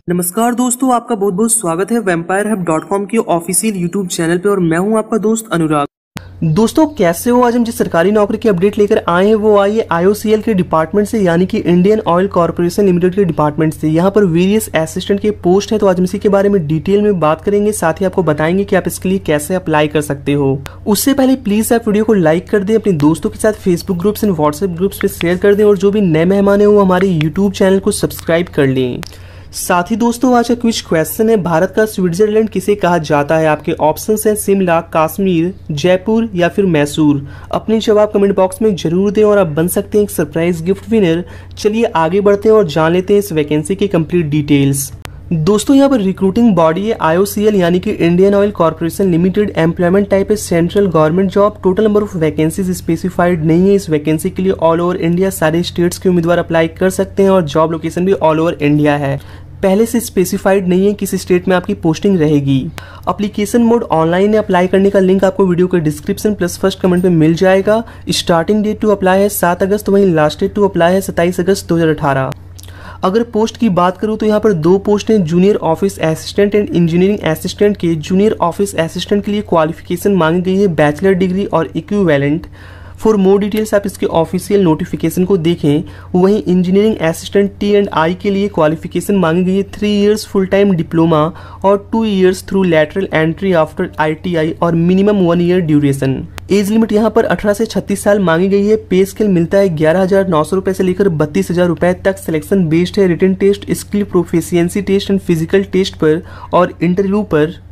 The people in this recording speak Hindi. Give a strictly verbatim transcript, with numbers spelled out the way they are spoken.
नमस्कार दोस्तों, आपका बहुत बहुत स्वागत है वेम्पायर हब डॉट कॉम के ऑफिशियल यूट्यूब चैनल पे और मैं हूं आपका दोस्त अनुराग। दोस्तों कैसे हो। आज हम जिस सरकारी नौकरी की अपडेट लेकर आए हैं वो आई है आई ओ सी एल के डिपार्टमेंट से, यानी कि इंडियन ऑयल कॉर्पोरेशन लिमिटेड के डिपार्टमेंट से। यहाँ पर वेरियस असिस्टेंट के पोस्ट है, तो आज हम इसी के बारे में डिटेल में बात करेंगे। साथ ही आपको बताएंगे कि आप इसके लिए कैसे अप्लाई कर सकते हो। उससे पहले प्लीज आप वीडियो को लाइक कर दें, अपने दोस्तों के साथ Facebook groups and WhatsApp groups पे शेयर कर दें और जो भी नए मेहमान है वो हमारे यूट्यूब चैनल को सब्सक्राइब कर लें। साथ ही दोस्तों आज का क्विज क्वेश्चन है, भारत का स्विट्जरलैंड किसे कहा जाता है। आपके ऑप्शंस हैं शिमला, कश्मीर, जयपुर या फिर मैसूर। अपने जवाब कमेंट बॉक्स में जरूर दें और आप बन सकते हैं एक सरप्राइज गिफ्ट विनर। चलिए आगे बढ़ते हैं और जान लेते हैं इस वैकेंसी की कंप्लीट डिटेल्स। दोस्तों यहाँ पर रिक्रूटिंग बॉडी है आई ओ सी एल यानी कि Indian oil corporation limited. Employment type है central government job. Total number of vacancies specified नहीं है। इस वैकेंसी के लिए ऑल ओवर इंडिया सारे स्टेट्स के उम्मीदवार अप्लाई कर सकते हैं और जॉब लोकेशन भी ऑल ओवर इंडिया है। पहले से स्पेसिफाइड नहीं है किस स्टेट में आपकी पोस्टिंग रहेगी। एप्लीकेशन मोड ऑनलाइन है। अप्लाई करने का लिंक आपको वीडियो के डिस्क्रिप्शन प्लस फर्स्ट कमेंट में मिल जाएगा। स्टार्टिंग डेट टू अप्लाई है सात अगस्त, वहीं लास्ट डेट टू अप्लाई है सत्ताईस अगस्त दो हज़ार अठारह। अगर पोस्ट की बात करूं तो यहाँ पर दो पोस्ट हैं, junior office assistant and engineering assistant के। जूनियर ऑफिस असिस्टेंट के लिए क्वालिफिकेशन मांगी गई है बैचलर डिग्री और इक्विवेलेंट। फॉर मोर डिटेल्स आप इसके ऑफिशियल नोटिफिकेशन को देखें। वहीं engineering assistant T and I के लिए क्वालिफिकेशन मांगी गई है three years full time diploma और two years through lateral entry after I T I और minimum one year duration. Age limit यहाँ पर अठारह से छत्तीस साल मांगी गई है। पे स्केल मिलता है ग्यारह हजार नौ सौ रुपए से लेकर बत्तीस हजार रुपए तक। सिलेक्शन बेस्ड है written test, skill proficiency test and physical test पर और इंटरव्यू पर।